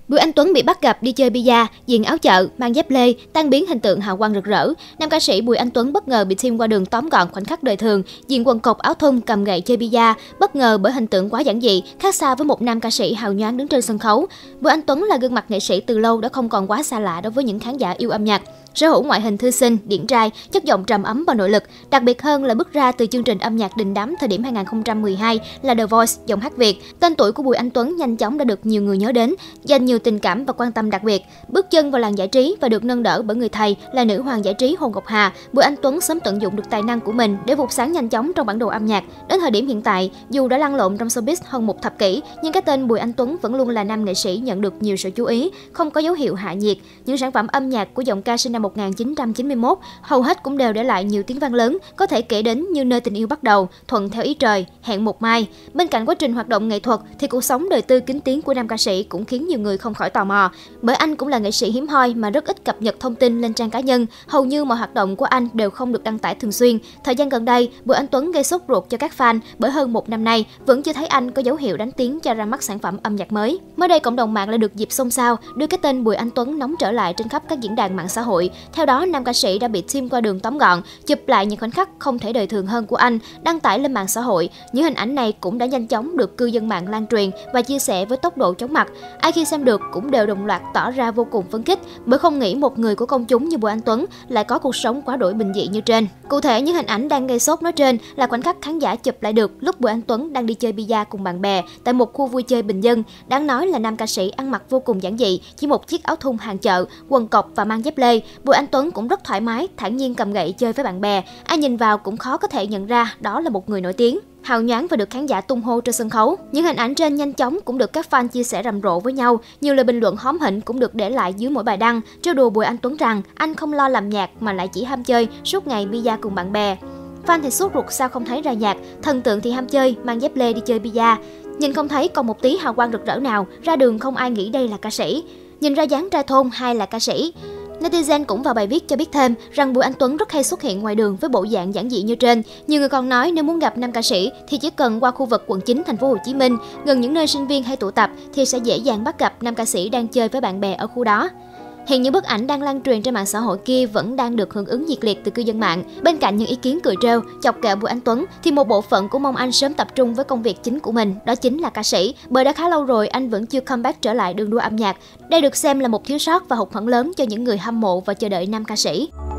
Bùi Anh Tuấn bị bắt gặp đi chơi bida, diện áo chợ, mang dép lê, tan biến hình tượng hào quang rực rỡ. Nam ca sĩ Bùi Anh Tuấn bất ngờ bị team qua đường tóm gọn khoảnh khắc đời thường, diện quần cộc áo thun cầm gậy chơi bida, bất ngờ bởi hình tượng quá giản dị, khác xa với một nam ca sĩ hào nhoáng đứng trên sân khấu. Bùi Anh Tuấn là gương mặt nghệ sĩ từ lâu đã không còn quá xa lạ đối với những khán giả yêu âm nhạc. Sở hữu ngoại hình thư sinh, điển trai, chất giọng trầm ấm và nội lực, đặc biệt hơn là bước ra từ chương trình âm nhạc đình đám thời điểm 2012 là The Voice giọng hát Việt. Tên tuổi của Bùi Anh Tuấn nhanh chóng đã được nhiều người nhớ đến, dành nhiều tình cảm và quan tâm đặc biệt. Bước chân vào làng giải trí và được nâng đỡ bởi người thầy là nữ hoàng giải trí Hồ Ngọc Hà, Bùi Anh Tuấn sớm tận dụng được tài năng của mình để vụt sáng nhanh chóng trong bản đồ âm nhạc. Đến thời điểm hiện tại, dù đã lăn lộn trong showbiz hơn một thập kỷ, nhưng cái tên Bùi Anh Tuấn vẫn luôn là nam nghệ sĩ nhận được nhiều sự chú ý, không có dấu hiệu hạ nhiệt. Những sản phẩm âm nhạc của giọng ca sinh năm 1991 hầu hết cũng đều để lại nhiều tiếng vang lớn, có thể kể đến như Nơi tình yêu bắt đầu, Thuận theo ý trời, Hẹn một mai. Bên cạnh quá trình hoạt động nghệ thuật thì cuộc sống đời tư kín tiếng của nam ca sĩ cũng khiến nhiều người không khỏi tò mò, bởi anh cũng là nghệ sĩ hiếm hoi mà rất ít cập nhật thông tin lên trang cá nhân, hầu như mọi hoạt động của anh đều không được đăng tải thường xuyên. Thời gian gần đây, Bùi Anh Tuấn gây sốt ruột cho các fan bởi hơn một năm nay vẫn chưa thấy anh có dấu hiệu đánh tiếng cho ra mắt sản phẩm âm nhạc mới. Mới đây, cộng đồng mạng lại được dịp xôn xao đưa cái tên Bùi Anh Tuấn nóng trở lại trên khắp các diễn đàn mạng xã hội. Theo đó, nam ca sĩ đã bị team qua đường tóm gọn, chụp lại những khoảnh khắc không thể đời thường hơn của anh, đăng tải lên mạng xã hội. Những hình ảnh này cũng đã nhanh chóng được cư dân mạng lan truyền và chia sẻ với tốc độ chóng mặt. Ai khi xem được cũng đều đồng loạt tỏ ra vô cùng phấn khích bởi không nghĩ một người của công chúng như Bùi Anh Tuấn lại có cuộc sống quá đổi bình dị như trên. Cụ thể, những hình ảnh đang gây sốt nói trên là khoảnh khắc khán giả chụp lại được lúc Bùi Anh Tuấn đang đi chơi bida cùng bạn bè tại một khu vui chơi bình dân. Đáng nói là nam ca sĩ ăn mặc vô cùng giản dị, chỉ một chiếc áo thun hàng chợ, quần cộc và mang dép lê. Bùi Anh Tuấn cũng rất thoải mái, thản nhiên cầm gậy chơi với bạn bè. Ai nhìn vào cũng khó có thể nhận ra đó là một người nổi tiếng, hào nhoáng và được khán giả tung hô trên sân khấu. Những hình ảnh trên nhanh chóng cũng được các fan chia sẻ rầm rộ với nhau. Nhiều lời bình luận hóm hỉnh cũng được để lại dưới mỗi bài đăng, trêu đùa Bùi Anh Tuấn rằng anh không lo làm nhạc mà lại chỉ ham chơi, suốt ngày bida cùng bạn bè. Fan thì sốt ruột sao không thấy ra nhạc, thần tượng thì ham chơi, mang dép lê đi chơi bida. Nhìn không thấy còn một tí hào quang rực rỡ nào, ra đường không ai nghĩ đây là ca sĩ. Nhìn ra dáng trai thôn hay là ca sĩ. Netizen cũng vào bài viết cho biết thêm rằng Bùi Anh Tuấn rất hay xuất hiện ngoài đường với bộ dạng giản dị như trên. Nhiều người còn nói nếu muốn gặp nam ca sĩ thì chỉ cần qua khu vực quận 9 thành phố Hồ Chí Minh, gần những nơi sinh viên hay tụ tập thì sẽ dễ dàng bắt gặp nam ca sĩ đang chơi với bạn bè ở khu đó. Hiện những bức ảnh đang lan truyền trên mạng xã hội kia vẫn đang được hưởng ứng nhiệt liệt từ cư dân mạng. Bên cạnh những ý kiến cười trêu, chọc ghẹo Bùi Anh Tuấn thì một bộ phận cũng mong anh sớm tập trung với công việc chính của mình, đó chính là ca sĩ. Bởi đã khá lâu rồi anh vẫn chưa comeback trở lại đường đua âm nhạc. Đây được xem là một thiếu sót và hụt hẫng lớn cho những người hâm mộ và chờ đợi nam ca sĩ.